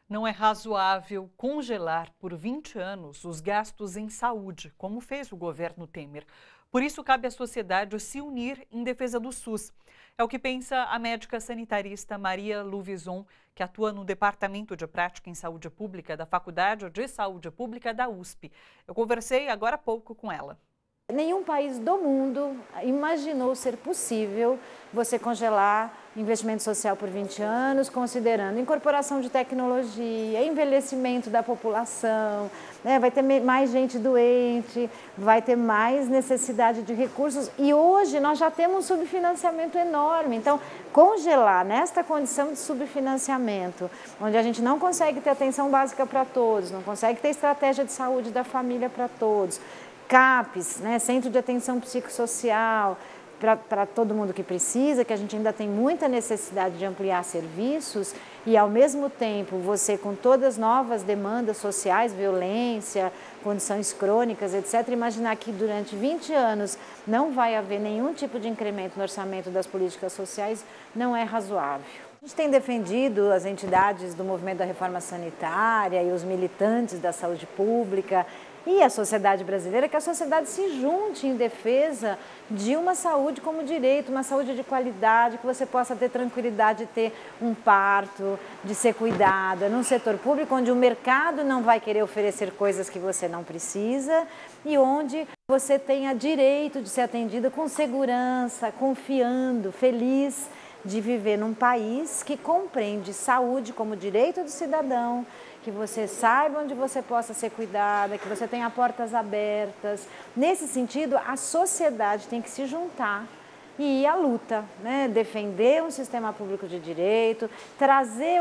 Não é razoável congelar por 20 anos os gastos em saúde, como fez o governo Temer. Por isso, cabe à sociedade se unir em defesa do SUS. É o que pensa a médica sanitarista Maria Luvison, que atua no Departamento de Prática em Saúde Pública da Faculdade de Saúde Pública da USP. Eu conversei agora há pouco com ela. Nenhum país do mundo imaginou ser possível você congelar investimento social por 20 anos, considerando incorporação de tecnologia, envelhecimento da população, né? Vai ter mais gente doente, vai ter mais necessidade de recursos e hoje nós já temos um subfinanciamento enorme. Então, congelar nesta condição de subfinanciamento, onde a gente não consegue ter atenção básica para todos, não consegue ter estratégia de saúde da família para todos, CAPs, né, Centro de Atenção Psicossocial, para todo mundo que precisa, que a gente ainda tem muita necessidade de ampliar serviços e, ao mesmo tempo, você com todas as novas demandas sociais, violência, condições crônicas, etc., imaginar que durante 20 anos não vai haver nenhum tipo de incremento no orçamento das políticas sociais não é razoável. A gente tem defendido as entidades do movimento da reforma sanitária e os militantes da saúde pública e a sociedade brasileira, que a sociedade se junte em defesa de uma saúde como direito, uma saúde de qualidade, que você possa ter tranquilidade de ter um parto, de ser cuidada num setor público onde o mercado não vai querer oferecer coisas que você não precisa e onde você tenha direito de ser atendida com segurança, confiando, feliz de viver num país que compreende saúde como direito do cidadão, que você saiba onde você possa ser cuidada, que você tenha portas abertas. Nesse sentido, a sociedade tem que se juntar e ir à luta, né? Defender um sistema público de direito, trazer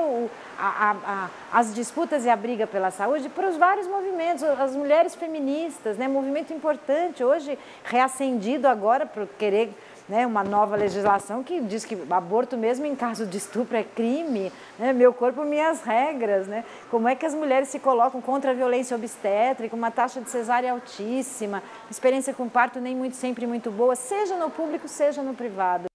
as disputas e a briga pela saúde para os vários movimentos, as mulheres feministas, né? Movimento importante, hoje reacendido agora por querer, né, uma nova legislação que diz que aborto mesmo em caso de estupro é crime, né? Meu corpo, minhas regras, né? Como é que as mulheres se colocam contra a violência obstétrica, uma taxa de cesárea altíssima, experiência com parto nem muito sempre muito boa, seja no público, seja no privado.